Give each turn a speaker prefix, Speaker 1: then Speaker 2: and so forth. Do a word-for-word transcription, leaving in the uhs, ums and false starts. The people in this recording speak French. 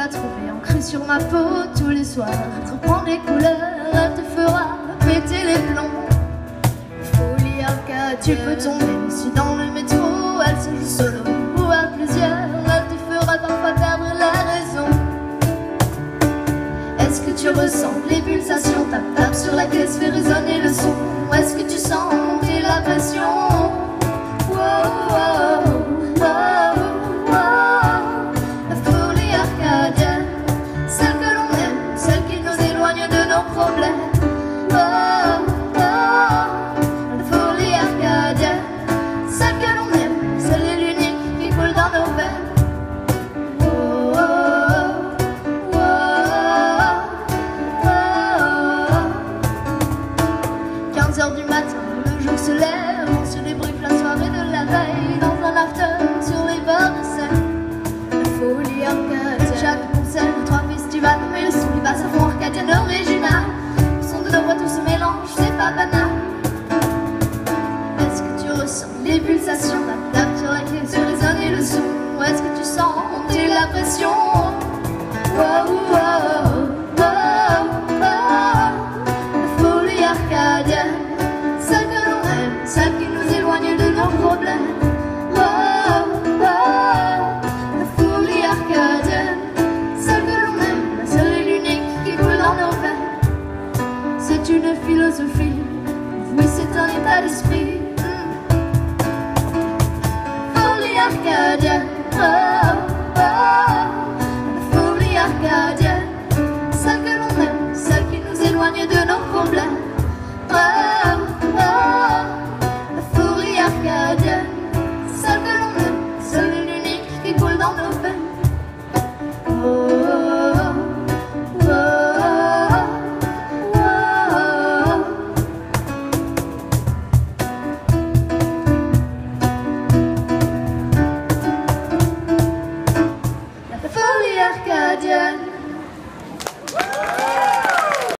Speaker 1: la trouver ancrée sur ma peau tous les soirs. Reprendre les couleurs, elle te fera péter les plombs. Folie arcade, tu peux tomber si dans le métro elle se joue solo ou à plusieurs, elle te fera parfois perdre la raison. Est-ce que tu ressens les pulsations, tape tape sur la caisse, fait résonner le son? Ou est-ce que tu sens monter la pression? Wow, wow, wow, wow. La folie arcadienne, celle que l'on aime, celle qui nous éloigne de nos problèmes. Wow, wow. La folie arcadienne, celle que l'on aime, celle est l'unique qui coule dans nos veines. quinze heures du matin, le jour se lève, on se débriefe la soirée de la veille dans un after sur les bords de Seine. La folie arcadienne, chaque concert, trois festivals, mais le son il passe à fond arcadienne original. Le son de nos voix tout se mélange, c'est pas banal. Est-ce que tu ressens les pulsations, la table sur la clé, se résonner le son? Ou est-ce que tu sens monter la pression? Wow, wow, wow, wow. La folie arcadienne, celle que l'on aime, celle qui nous éloigne de nos problèmes. Wow, wow. La folie arcadienne, celle que l'on aime, la seule et l'unique qui coule dans nos veines. C'est une philosophie, oui c'est un état d'esprit. Folie arcadienne.